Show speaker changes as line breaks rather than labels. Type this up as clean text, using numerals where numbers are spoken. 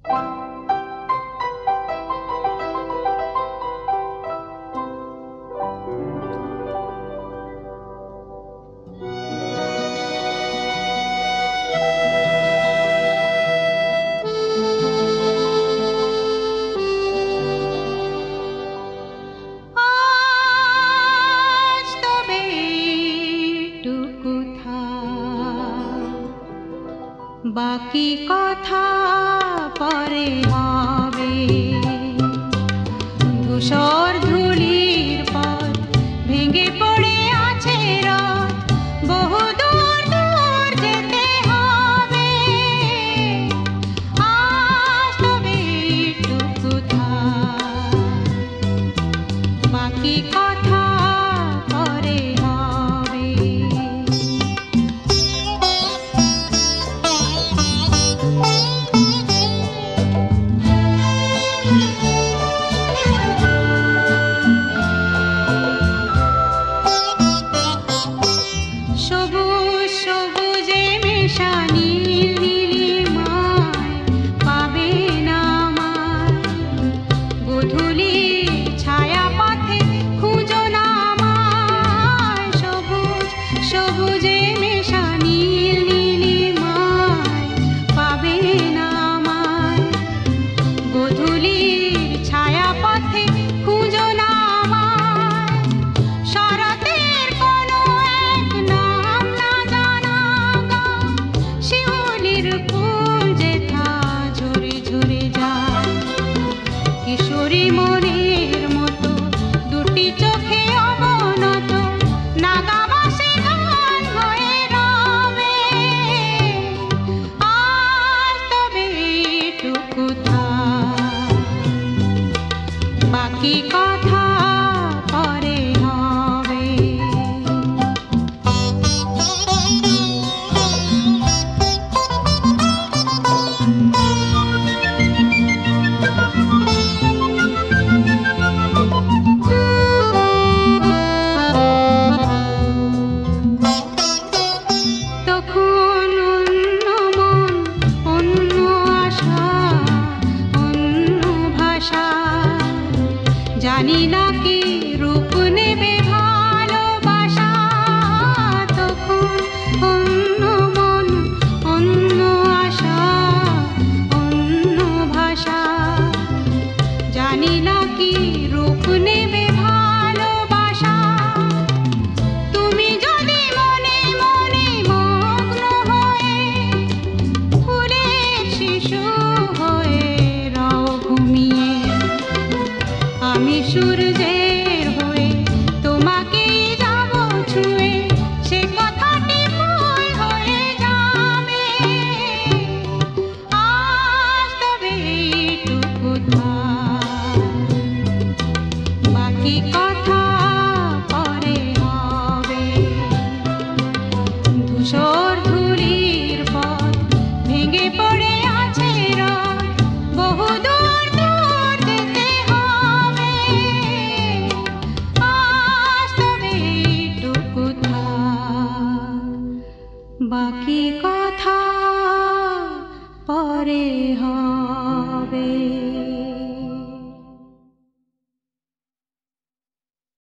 বাকি কথা পরে হবে। ধূসর ধূলির পথ ভেঙে পড়ে আছে রথ, বহু দূর দূর যেতে হবে। আজ তবে এইটুকু থাক, বাকি কথা পরে হবে। সবুজ সবুজে মেশা নীল নীলিমায় পাবে না আমায়, গোধূলির ছায়া পথে খুঁজো না আমায়। সবুজ সবুজে মেশা নীল নীলিমায় পাবে না আমায়, গোধূলির ছায়া পথে খুঁজো না আমায়। শরতের কোনো এক নাম না জানা গান, শিউলির ফুল যেথা ঝরে ঝরে যায়। কিশোরী মনের মতো দুটি চোখে অবনত, নাগাবাসী গান হয়ে রবে। আজ তবে এইটুকু থাক, বাকি কথা পরে হবে। তখন অন্য মন, অন্য আশা, অন্য ভাষা, জানি না কি রূপ নেবে ভালোবাসা। তখন অন্য মন, অন্য আশা, অন্য ভাষা, জানি না কি রূপ নেবে ভালোবাসা। তুমি যদি মনে মনে মগ্ন হয়ে ফুলের শিশু হয়ে রাও ঘুমিয়ে, আমি সূর্যের হয়ে তোমাকেই যাব ছুঁয়ে, সে কথাটি ভুল হয়ে যাবে। আজ তবে এইটুকু থাক, বাকি কথা পরে হবে। ধূসর ধূলির পথ ভেঙে পড়ে আছে রথ, বহু দূর দূর যেতে হবে। আজ তবে এইটুকু থাক, বাকি কথা পরে হবে।